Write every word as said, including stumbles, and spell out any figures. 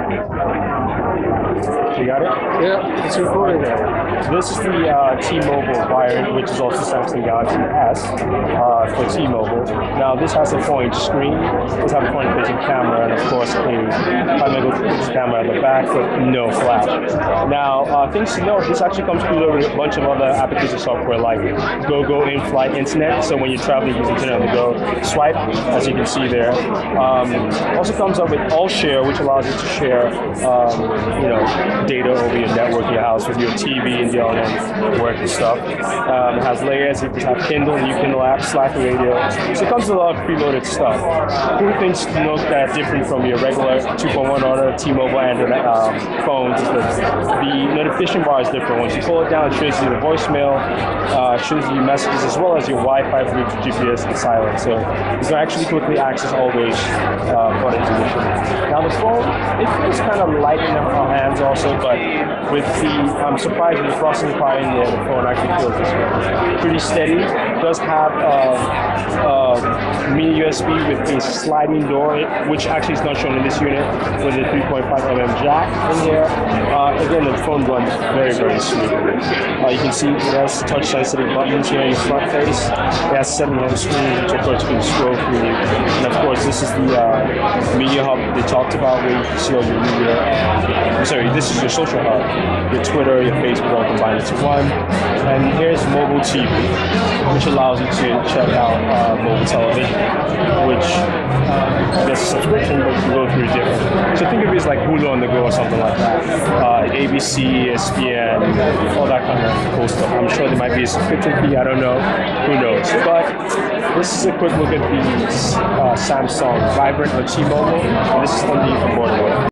You got it? Yeah, it's recording. So this is the uh, T-Mobile variant, which is also Samsung Galaxy S uh, for T-Mobile. Now this has a four inch screen, this has a four inch camera, and of course a five megapixel camera at the back, but no flash. Now uh, things to note, this actually comes with a bunch of other application software like GoGo in-flight internet. So when you're traveling using internet on the go, swipe, as you can see there. Um, also comes up with AllShare, which allows you to share, um, you know, data over your network, your house, with your T V and the other work and stuff. Um, it has layers. You can have Kindle, new Kindle app, Slack radio. So it comes with a lot of preloaded stuff. Cool things to note that are different from your regular two point one order T-Mobile and um, phones is that the notification bar is different. Once you pull it down, it shows you the voicemail, uh, shows you messages, as well as your Wi-Fi, Bluetooth, G P S, and silent. So you can actually quickly access all those uh, buttons initially. Now the phone, it feels kind of light in our hands also, but with the, I'm surprised with the processing power in there, the phone actually feels this way. Pretty steady. It does have uh, uh, mini U S B with a sliding door, which actually is not shown in this unit, with a three point five millimeter jack in here. Uh, again, the phone runs very, very smooth. Uh, you can see it has touch-sensitive buttons here in the front face. It has seven home screens, which of course you can scroll through. And of course, this is the uh, media hub they talked about, where you can see all your media. I'm sorry, this is your social hub. Your Twitter, your Facebook, all combined into one. And here's mobile T V, which allows you to check out uh, mobile television, which uh, gets a subscription, but you can go through different. So think of it as like Hulu on the go or something like that. Uh, A B C, E S P N, all that kind of cool stuff. I'm sure there might be a subscription fee, I don't know, who knows. But this is a quick look at the uh, Samsung Vibrant on T-Mobile, and this is on the affordable.